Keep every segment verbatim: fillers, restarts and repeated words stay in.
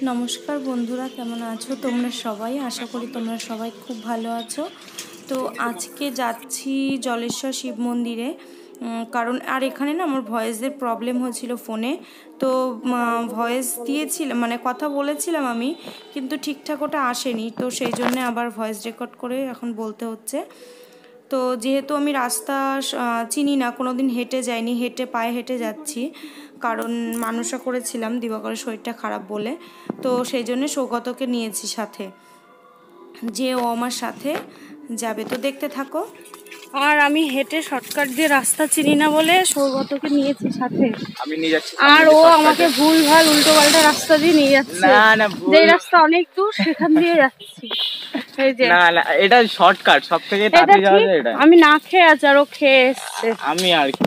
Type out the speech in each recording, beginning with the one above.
নমস্কার বন্ধুরা, কেমন আছো তোমরা সবাই? আশা করি তোমরা সবাই খুব ভালো আছো। তো আজকে যাচ্ছি জলেশ্বর শিব মন্দিরে, কারণ আর এখানে না আমার ভয়েসের প্রবলেম হয়েছিল ফোনে। তো ভয়েস দিয়েছিলাম, মানে কথা বলেছিলাম আমি, কিন্তু ঠিকঠাক ওটা আসেনি। তো সেই জন্যে আবার ভয়েস রেকর্ড করে এখন বলতে হচ্ছে। তো যেহেতু আমি রাস্তা চিনি না, কোনো দিন হেঁটে যাইনি, হেঁটে পায়ে হেঁটে যাচ্ছি, কারণ মানসা করেছিলাম দিবাকরের শরীরটা খারাপ বলে। তো সেই জন্যে সৌগতকে নিয়েছি সাথে, যে ও আমার সাথে যাবে। তো দেখতে থাকো। আর আমি হেঁটে শর্টকাট দিয়ে রাস্তা চিনি না বলে সৌগতকে নিয়েছি সাথে। আমি নিয়ে যাচ্ছি, আর ও আমাকে ভুল ভাল উল্টো পাল্টা রাস্তা দিয়ে নিয়ে যাচ্ছে। না না, যে রাস্তা অনেক দূর সেখান দিয়ে যাচ্ছি। এই যে না না, এটা শর্টকাট, সবথেকে তাড়াতাড়ি যাওয়া যায় এটা। আমি না খেয়ে আছি আর ও খেয়ে এসছে। আমি আর কি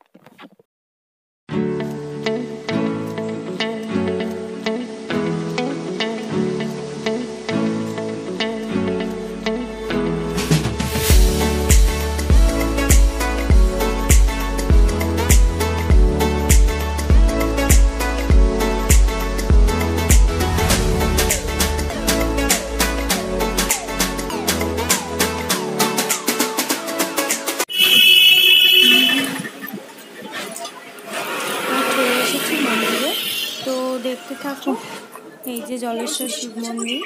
মন্দিরে। তো দেখতে থাকো, এই যে জলেশ্বর শিব মন্দির।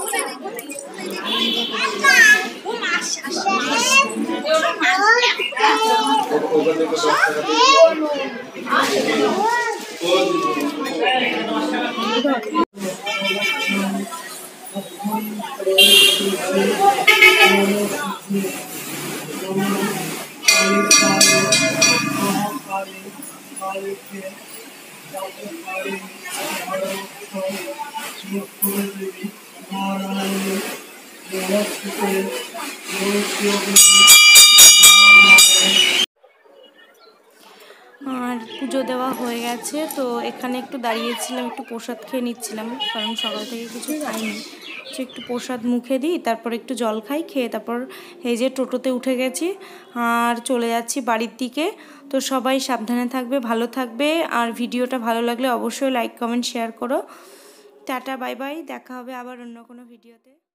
আর পুজো দেওয়া হয়ে গেছে। তো এখানে একটু দাঁড়িয়েছিলাম, একটু প্রসাদ খেয়ে নিচ্ছিলাম, কারণ সকাল থেকে কিছু খাইনি। তো একটু প্রসাদ মুখে দিই, তারপর একটু জল খাই, খেয়ে তারপর এই যে টোটোতে উঠে গেছি আর চলে যাচ্ছি বাড়ির দিকে। তো সবাই সাবধানে থাকবে, ভালো থাকবে, আর ভিডিওটা ভালো লাগলে অবশ্যই লাইক কমেন্ট শেয়ার করো। টাটা, বাই বাই, দেখা হবে আবার অন্য কোনো ভিডিওতে।